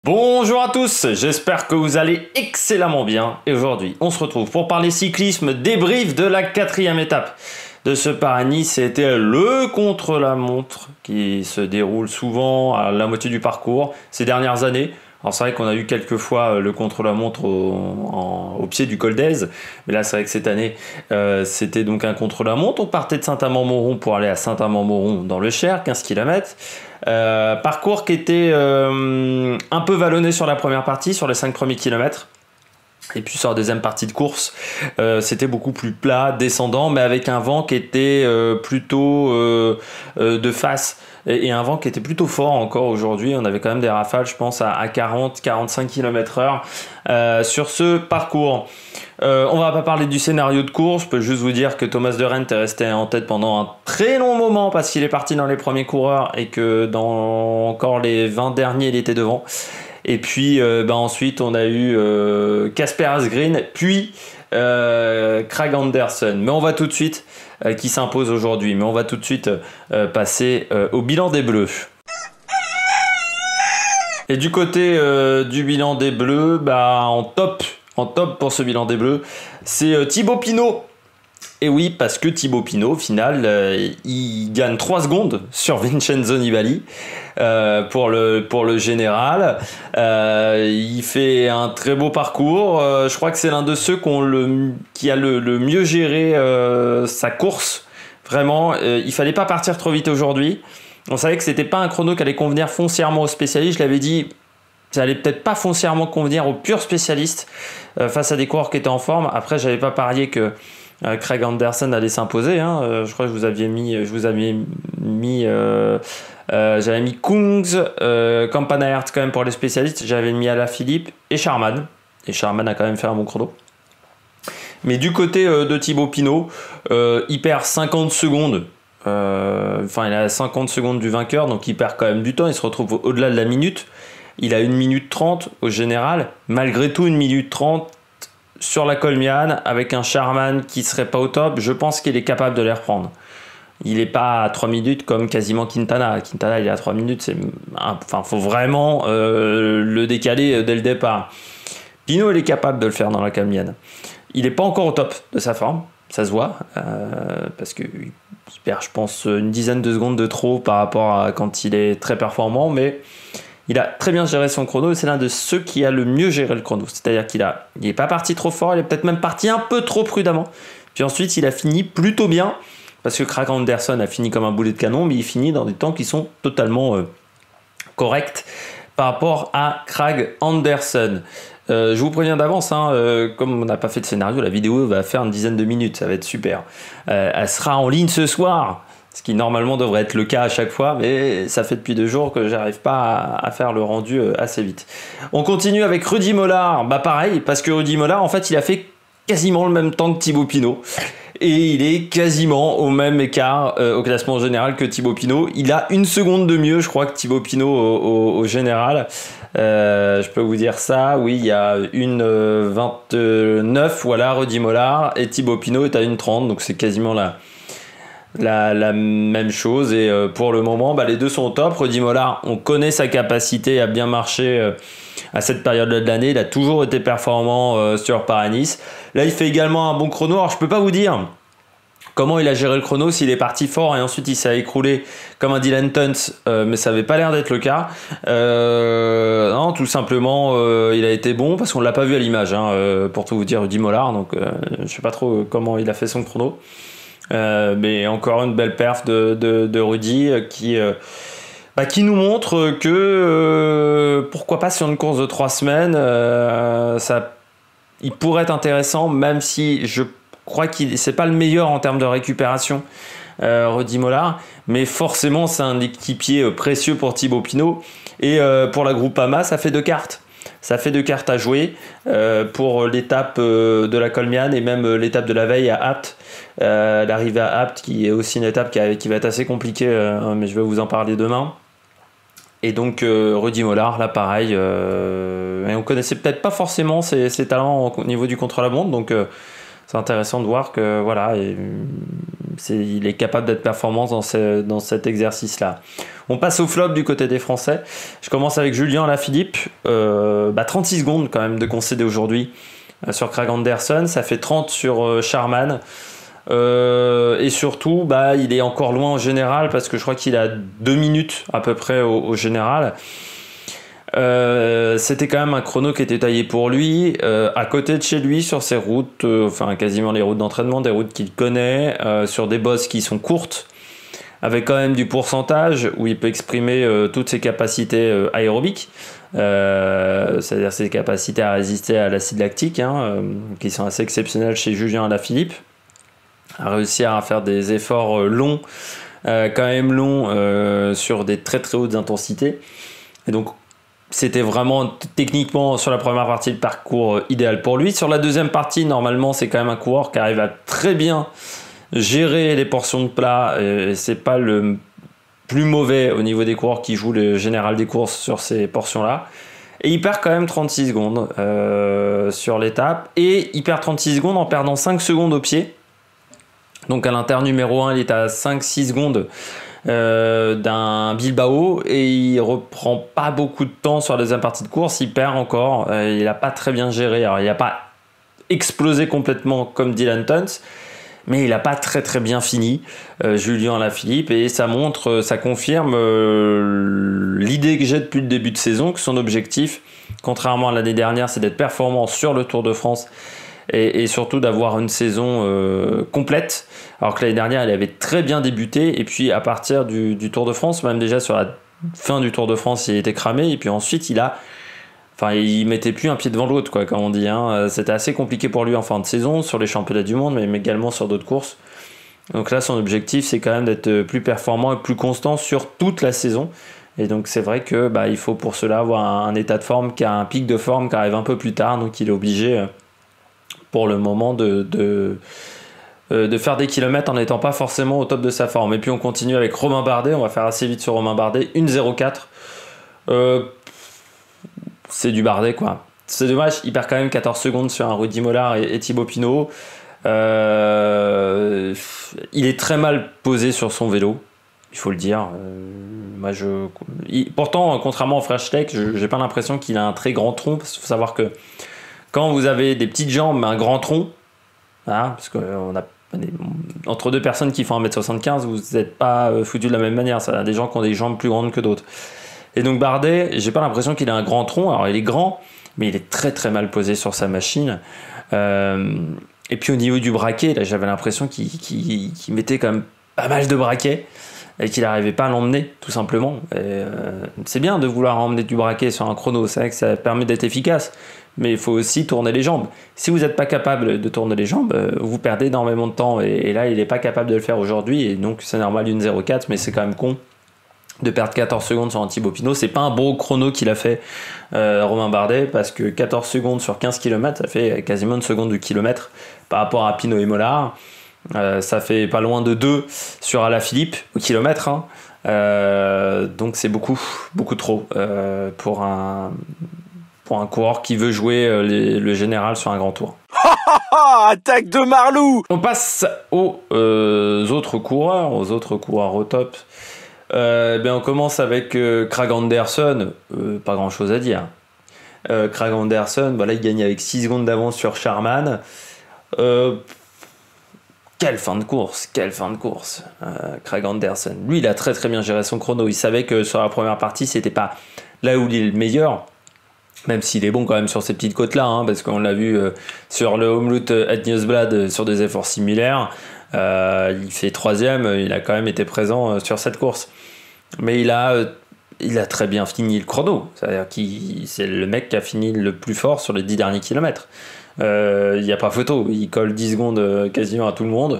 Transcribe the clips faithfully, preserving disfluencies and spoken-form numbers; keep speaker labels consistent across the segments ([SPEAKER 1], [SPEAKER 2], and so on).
[SPEAKER 1] Bonjour à tous, j'espère que vous allez excellemment bien. Et aujourd'hui, on se retrouve pour parler cyclisme, débrief de la quatrième étape de ce Paris-Nice. C'était le contre-la-montre qui se déroule souvent à la moitié du parcours ces dernières années. Alors c'est vrai qu'on a eu quelques fois le contre-la-montre au, en, au pied du col d'Aise, mais là c'est vrai que cette année euh, c'était donc un contre-la-montre. On partait de Saint-Amand-Montrond pour aller à Saint-Amand-Montrond dans le Cher, quinze kilomètres. Euh, parcours qui était euh, un peu vallonné sur la première partie, sur les cinq premiers kilomètres. Et puis sur la deuxième partie de course, euh, c'était beaucoup plus plat, descendant, mais avec un vent qui était euh, plutôt euh, euh, de face. Et, et un vent qui était plutôt fort encore aujourd'hui. On avait quand même des rafales, je pense, à, à quarante à quarante-cinq kilomètres heure euh, sur ce parcours. Euh, on va pas parler du scénario de course, je peux juste vous dire que Thomas de Rennes est resté en tête pendant un très long moment parce qu'il est parti dans les premiers coureurs et que dans encore les vingt derniers il était devant. Et puis euh, bah ensuite on a eu Casper euh, Asgreen puis euh, Craig Anderson. Mais on va tout de suite, euh, qui s'impose aujourd'hui, mais on va tout de suite euh, passer euh, au bilan des Bleus. Et du côté euh, du bilan des Bleus, bah en top, en top pour ce bilan des Bleus, c'est euh, Thibaut Pinot. Et oui, parce que Thibaut Pinot, au final, euh, il gagne trois secondes sur Vincenzo Nibali euh, pour, le, pour le général. Euh, il fait un très beau parcours. Euh, je crois que c'est l'un de ceux qu'on le, qui a le, le mieux géré euh, sa course. Vraiment, euh, il ne fallait pas partir trop vite aujourd'hui. On savait que c'était pas un chrono qui allait convenir foncièrement aux spécialistes. Je l'avais dit, ça allait peut-être pas foncièrement convenir aux purs spécialistes euh, face à des coureurs qui étaient en forme. Après, j'avais pas parié que euh, Craig Anderson allait s'imposer. Hein. Euh, je crois que je vous avais mis, je vous avais mis, euh, euh, j'avais mis Kungs, euh, Campanart quand même pour les spécialistes. J'avais mis Alaphilippe et Sharman. Et Sharman a quand même fait un bon chrono. Mais du côté euh, de Thibaut Pinot, euh, il perd cinquante secondes. Euh, enfin, il a cinquante secondes du vainqueur, donc il perd quand même du temps. Il se retrouve au-delà de la minute. Il a une minute trente au général. Malgré tout, une minute trente sur la Colmiane avec un Sharman qui serait pas au top. Je pense qu'il est capable de les reprendre. Il n'est pas à trois minutes comme quasiment Quintana. Quintana, il est à trois minutes. C'est, enfin, faut vraiment euh, le décaler dès le départ. Pinot, il est capable de le faire dans la Colmiane. Il n'est pas encore au top de sa forme. Ça se voit, euh, parce qu'il perd, je pense, une dizaine de secondes de trop par rapport à quand il est très performant, mais il a très bien géré son chrono et c'est l'un de ceux qui a le mieux géré le chrono. C'est-à-dire qu'il a, il n'est pas parti trop fort, il est peut-être même parti un peu trop prudemment. Puis ensuite, il a fini plutôt bien, parce que Craig Anderson a fini comme un boulet de canon, mais il finit dans des temps qui sont totalement euh, corrects par rapport à Craig Anderson. Euh, je vous préviens d'avance, hein, euh, comme on n'a pas fait de scénario, la vidéo va faire une dizaine de minutes, ça va être super. Euh, elle sera en ligne ce soir, ce qui normalement devrait être le cas à chaque fois, mais ça fait depuis deux jours que j'arrive pas à, à faire le rendu assez vite. On continue avec Rudy Mollard, bah pareil, parce que Rudy Mollard, en fait, il a fait quasiment le même temps que Thibaut Pinot. Et il est quasiment au même écart euh, au classement général que Thibaut Pinot. Il a une seconde de mieux, je crois, que Thibaut Pinot au, au, au général. Euh, je peux vous dire ça, oui, il y a une euh, vingt-neuf, voilà, Rudy Mollard, et Thibaut Pinot est à une trente, donc c'est quasiment la, la, la même chose. Et euh, pour le moment, bah, les deux sont au top. Rudy Mollard, on connaît sa capacité à bien marcher euh, à cette période-là de l'année. Il a toujours été performant euh, sur Paris-Nice. Là, il fait également un bon chrono. Alors, je peux pas vous dire comment il a géré le chrono, s'il est parti fort et ensuite il s'est écroulé comme un Dylan Tuns, euh, mais ça n'avait pas l'air d'être le cas. Euh, non, tout simplement, euh, il a été bon parce qu'on ne l'a pas vu à l'image, hein, euh, pour tout vous dire, Rudy Mollard. Donc, euh, je ne sais pas trop comment il a fait son chrono. Euh, mais encore une belle perf de, de, de Rudy qui, euh, bah, qui nous montre que euh, pourquoi pas sur une course de trois semaines, euh, ça, il pourrait être intéressant, même si je Je crois que c'est pas le meilleur en termes de récupération, euh, Rudy Mollard, mais forcément c'est un équipier précieux pour Thibaut Pinot. Et euh, pour la Groupama, ça fait deux cartes. Ça fait deux cartes à jouer euh, pour l'étape euh, de la Colmiane et même euh, l'étape de la veille à Apt. Euh, L'arrivée à Apt, qui est aussi une étape qui, a, qui va être assez compliquée, euh, mais je vais vous en parler demain. Et donc euh, Rudy Mollard, là pareil, euh, et on connaissait peut-être pas forcément ses, ses talents au niveau du contre-la-montre, donc euh, c'est intéressant de voir que voilà, et, c'est, il est capable d'être performant dans, ce, dans cet exercice-là. On passe au flop du côté des Français. Je commence avec Julien Alaphilippe. Euh, bah trente-six secondes quand même de concéder aujourd'hui euh, sur Craig Anderson. Ça fait trente sur euh, Charman. Euh, et surtout, bah, il est encore loin au général parce que je crois qu'il a deux minutes à peu près au, au général. Euh, c'était quand même un chrono qui était taillé pour lui, euh, à côté de chez lui, sur ses routes, euh, enfin quasiment les routes d'entraînement, des routes qu'il connaît, euh, sur des bosses qui sont courtes, avec quand même du pourcentage où il peut exprimer euh, toutes ses capacités euh, aérobiques, euh, c'est-à-dire ses capacités à résister à l'acide lactique, hein, euh, qui sont assez exceptionnelles chez Julien Alaphilippe, à réussir à faire des efforts euh, longs, euh, quand même longs, euh, sur des très très hautes intensités. Et donc c'était vraiment techniquement sur la première partie le parcours idéal pour lui. Sur la deuxième partie, normalement, c'est quand même un coureur qui arrive à très bien gérer les portions de plat. Et c'est pas le plus mauvais au niveau des coureurs qui jouent le général des courses sur ces portions-là. Et il perd quand même trente-six secondes euh, sur l'étape. Et il perd trente-six secondes en perdant cinq secondes au pied. Donc à l'inter numéro un, il est à cinq six secondes. Euh, d'un Bilbao et il reprend pas beaucoup de temps sur la deuxième partie de course, il perd encore, euh, il a pas très bien géré, alors il a pas explosé complètement comme Dylan Teuns, mais il a pas très très bien fini, euh, Julien Alaphilippe, et ça montre, ça confirme euh, l'idée que j'ai depuis le début de saison, que son objectif, contrairement à l'année dernière, c'est d'être performant sur le Tour de France et, et surtout d'avoir une saison euh, complète, alors que l'année dernière elle avait très bien débuté, et puis à partir du, du Tour de France, même déjà sur la fin du Tour de France il était cramé, et puis ensuite il a enfin il mettait plus un pied devant l'autre, quoi, comme on dit, hein. C'était assez compliqué pour lui en fin de saison sur les championnats du monde, mais également sur d'autres courses. Donc là son objectif c'est quand même d'être plus performant et plus constant sur toute la saison. Et donc c'est vrai que bah, il faut pour cela avoir un, un état de forme qui a un pic de forme qui arrive un peu plus tard, donc il est obligé pour le moment de, de, euh, de faire des kilomètres en n'étant pas forcément au top de sa forme. Et puis on continue avec Romain Bardet, on va faire assez vite sur Romain Bardet, une zéro quatre. Euh, c'est du Bardet, quoi. C'est dommage, il perd quand même quatorze secondes sur un Rudy Mollard et, et Thibaut Pinot. Euh, il est très mal posé sur son vélo, il faut le dire. Euh, moi je, il, pourtant, contrairement au Fresh Tech, je j'ai pas l'impression qu'il a un très grand tronc, parce qu'il faut savoir que quand vous avez des petites jambes mais un grand tronc, hein, parce qu'on a entre deux personnes qui font un mètre soixante-quinze, vous n'êtes pas foutus de la même manière. Ça a des gens qui ont des jambes plus grandes que d'autres. Et donc Bardet, j'ai pas l'impression qu'il a un grand tronc. Alors il est grand, mais il est très très mal posé sur sa machine. Euh, et puis au niveau du braquet, là j'avais l'impression qu'il, qu'il, qu'il mettait quand même pas mal de braquets et qu'il n'arrivait pas à l'emmener, tout simplement. Et euh, c'est bien de vouloir emmener du braquet sur un chrono, c'est vrai que ça permet d'être efficace, mais il faut aussi tourner les jambes. Si vous n'êtes pas capable de tourner les jambes, vous perdez énormément de temps, et, et là il n'est pas capable de le faire aujourd'hui, et donc c'est normal une zéro quatre, mais c'est quand même con de perdre quatorze secondes sur un Thibaut Pinot. C'est pas un beau chrono qu'il a fait, euh, Romain Bardet, parce que quatorze secondes sur quinze kilomètres, ça fait quasiment une seconde du kilomètre par rapport à Pinot et Mollard. Euh, ça fait pas loin de deux sur Alaphilippe au kilomètre, hein. Euh, donc c'est beaucoup, beaucoup trop euh, pour un pour un coureur qui veut jouer les, le général sur un grand tour.
[SPEAKER 2] Attaque de Marlou.
[SPEAKER 1] On passe aux euh, autres coureurs, aux autres coureurs au top. Euh, ben on commence avec euh, Craig Anderson, euh, pas grand chose à dire. Euh, Craig Anderson, voilà, il gagne avec six secondes d'avance sur Charman. Euh, Quelle fin de course, quelle fin de course, euh, Craig Anderson. Lui, il a très très bien géré son chrono. Il savait que sur la première partie, c'était pas là où il est le meilleur, même s'il est bon quand même sur ces petites côtes-là, hein, parce qu'on l'a vu euh, sur le Omloop at Nieuwsblad euh, sur des efforts similaires. Euh, il fait troisième, il a quand même été présent euh, sur cette course. Mais il a, euh, il a très bien fini le chrono. C'est-à-dire qu'il c'est le mec qui a fini le plus fort sur les dix derniers kilomètres. Il euh, n'y a pas photo, il colle dix secondes euh, quasiment à tout le monde.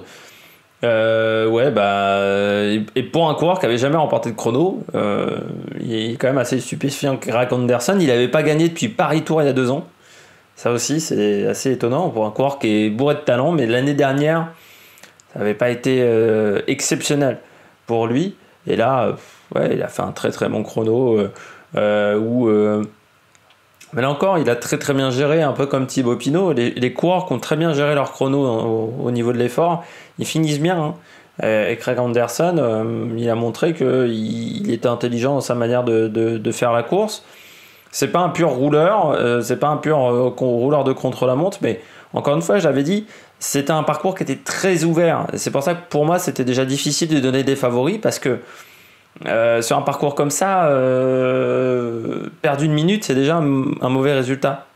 [SPEAKER 1] Euh, ouais, bah, et pour un coureur qui n'avait jamais remporté de chrono, euh, il est quand même assez stupéfiant. Craig Anderson, il n'avait pas gagné depuis Paris-Tours il y a deux ans. Ça aussi, c'est assez étonnant pour un coureur qui est bourré de talent, mais l'année dernière, ça n'avait pas été euh, exceptionnel pour lui. Et là, euh, ouais, il a fait un très très bon chrono euh, euh, où. Euh, Mais là encore, il a très très bien géré, un peu comme Thibaut Pinot. Les, les coureurs qui ont très bien géré leur chrono au, au niveau de l'effort, ils finissent bien. Hein. Euh, et Craig Anderson, euh, il a montré qu'il il était intelligent dans sa manière de, de, de faire la course. C'est pas un pur rouleur, euh, c'est pas un pur euh, rouleur de contre-la-montre, mais encore une fois, je l'avais dit, c'était un parcours qui était très ouvert. Et c'est pour ça que pour moi, c'était déjà difficile de donner des favoris, parce que Euh, sur un parcours comme ça, euh, perdre une minute, c'est déjà un, un mauvais résultat.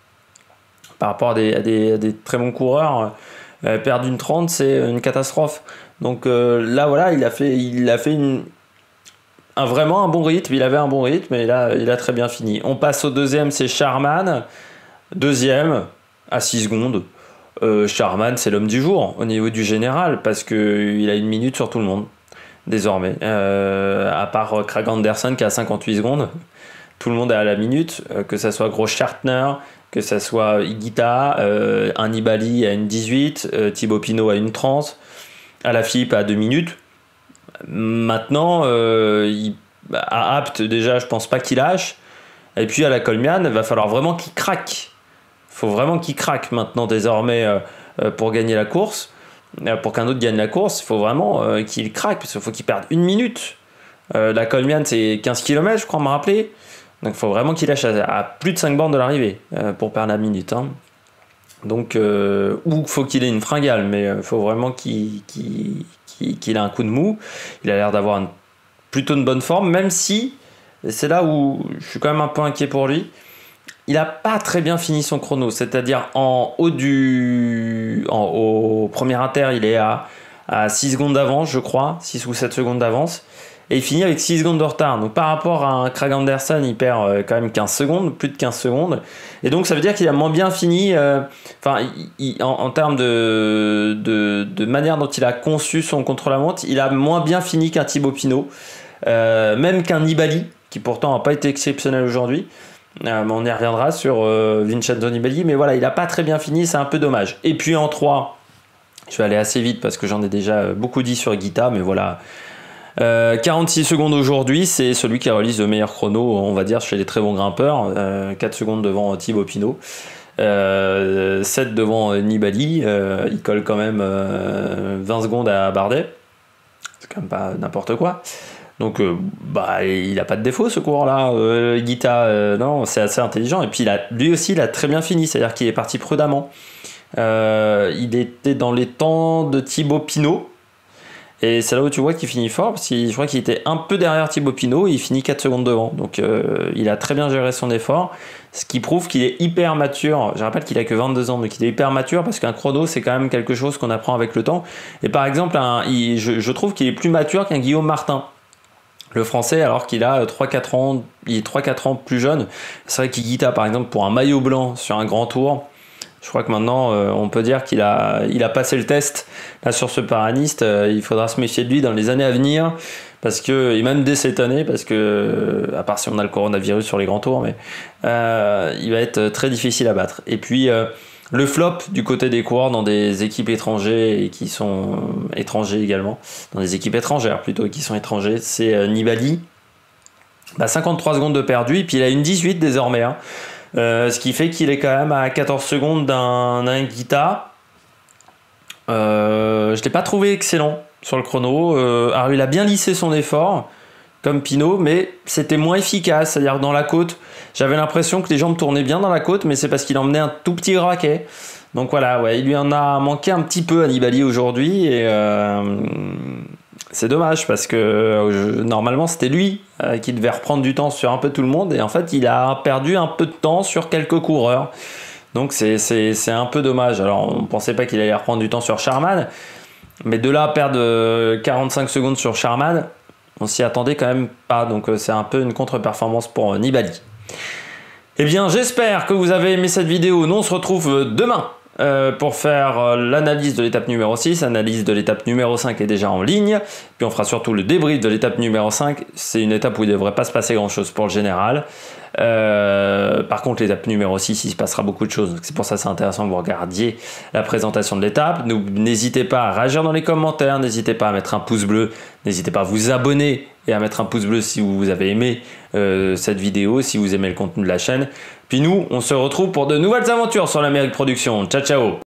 [SPEAKER 1] Par rapport à des, à des, à des très bons coureurs, euh, perdre une trente, c'est une catastrophe. Donc euh, là, voilà, il a fait, il a fait une, un, vraiment un bon rythme. Il avait un bon rythme et là, il a très bien fini. On passe au deuxième, c'est Sharman. Deuxième, à six secondes. Euh, Sharman, c'est l'homme du jour au niveau du général parce qu'il a une minute sur tout le monde. Désormais, euh, à part Craig Anderson qui a cinquante-huit secondes, tout le monde est à la minute, euh, que ce soit Grossschartner, que ce soit Higuita, euh, un Nibali à une dix-huit, euh, Thibaut Pinot à une trente, Alaphilippe à deux minutes. Maintenant, euh, il, à Apt, déjà, je pense pas qu'il lâche. Et puis à la Colmiane, il va falloir vraiment qu'il craque. Il faut vraiment qu'il craque maintenant, désormais, euh, pour gagner la course. Pour qu'un autre gagne la course, il faut vraiment euh, qu'il craque, parce qu'il faut qu'il perde une minute. Euh, la Colmiane, c'est quinze kilomètres, je crois me rappeler. Donc il faut vraiment qu'il lâche à, à plus de cinq bornes de l'arrivée euh, pour perdre la minute. Hein. Donc, euh, ou il faut qu'il ait une fringale, mais il euh, faut vraiment qu'il, qu'il, qu'il, qu'il ait un coup de mou. Il a l'air d'avoir une, plutôt une bonne forme, même si, et c'est là où je suis quand même un peu inquiet pour lui, il n'a pas très bien fini son chrono, c'est-à-dire en haut du... En, au premier inter, il est à, à six secondes d'avance, je crois, six ou sept secondes d'avance, et il finit avec six secondes de retard. Donc par rapport à un Craig Anderson, il perd quand même quinze secondes, plus de quinze secondes, et donc ça veut dire qu'il a moins bien fini, euh, enfin, il, il, en, en termes de, de, de manière dont il a conçu son contre-la-montre, il a moins bien fini qu'un Thibaut Pinot, euh, même qu'un Nibali, qui pourtant n'a pas été exceptionnel aujourd'hui. Euh, on y reviendra sur euh, Vincenzo Nibali, mais voilà, il n'a pas très bien fini, c'est un peu dommage. Et puis en trois, je vais aller assez vite parce que j'en ai déjà beaucoup dit sur Higuita, mais voilà, euh, quarante-six secondes aujourd'hui, c'est celui qui réalise le meilleur chrono, on va dire, chez les très bons grimpeurs, euh, quatre secondes devant Thibaut Pinot, euh, sept devant Nibali, euh, il colle quand même euh, vingt secondes à Bardet, c'est quand même pas n'importe quoi. Donc, euh, bah, il n'a pas de défaut, ce coureur-là. Euh, Higuita, euh, non, c'est assez intelligent. Et puis, il a, lui aussi, il a très bien fini. C'est-à-dire qu'il est parti prudemment. Euh, il était dans les temps de Thibaut Pinot. Et c'est là où tu vois qu'il finit fort. Parce que je crois qu'il était un peu derrière Thibaut Pinot. Et il finit quatre secondes devant. Donc, euh, il a très bien géré son effort. Ce qui prouve qu'il est hyper mature. Je rappelle qu'il a que vingt-deux ans. Donc, il est hyper mature. Parce qu'un chrono, c'est quand même quelque chose qu'on apprend avec le temps. Et par exemple, un, il, je, je trouve qu'il est plus mature qu'un Guillaume Martin. Le français, alors qu'il a trois quatre ans, il est trois quatre ans plus jeune. C'est vrai qu'Higuita, par exemple, pour un maillot blanc sur un grand tour, je crois que maintenant, euh, on peut dire qu'il a, il a passé le test. Là, sur ce paraniste, euh, il faudra se méfier de lui dans les années à venir. Parce que, et même dès cette année, parce que, à part si on a le coronavirus sur les grands tours, mais euh, il va être très difficile à battre. Et puis, euh, le flop du côté des coureurs dans des équipes étrangères et qui sont étrangers également, dans des équipes étrangères plutôt qui sont étrangers, c'est euh, Nibali. Bah, cinquante-trois secondes de perdu et puis il a une dix-huit désormais. Hein. Euh, ce qui fait qu'il est quand même à quatorze secondes d'un, d'un Higuita. Euh, je ne l'ai pas trouvé excellent sur le chrono. Euh, alors il a bien lissé son effort, comme Pinot, mais c'était moins efficace. C'est-à-dire que dans la côte, j'avais l'impression que les jambes tournaient bien dans la côte, mais c'est parce qu'il emmenait un tout petit raquet. Donc voilà, ouais, il lui en a manqué un petit peu à Nibali aujourd'hui, et euh, c'est dommage parce que euh, normalement c'était lui euh, qui devait reprendre du temps sur un peu tout le monde, et en fait il a perdu un peu de temps sur quelques coureurs. Donc c'est, c'est, c'est un peu dommage. Alors on ne pensait pas qu'il allait reprendre du temps sur Sharman, mais de là à perdre quarante-cinq secondes sur Sharman, on s'y attendait quand même pas, donc euh, c'est un peu une contre-performance pour euh, Nibali. Eh bien, j'espère que vous avez aimé cette vidéo. Nous, on se retrouve demain euh, pour faire euh, l'analyse de l'étape numéro six. L'analyse de l'étape numéro cinq est déjà en ligne. Puis on fera surtout le débrief de l'étape numéro cinq. C'est une étape où il ne devrait pas se passer grand-chose pour le général. Euh, par contre, l'étape numéro six, il se passera beaucoup de choses. Donc c'est pour ça que c'est intéressant que vous regardiez la présentation de l'étape. Nous, n'hésitez pas à réagir dans les commentaires. N'hésitez pas à mettre un pouce bleu. N'hésitez pas à vous abonner et à mettre un pouce bleu si vous avez aimé euh, cette vidéo, si vous aimez le contenu de la chaîne, Puis nous, on se retrouve pour de nouvelles aventures sur l'Amérique Production. Ciao ciao.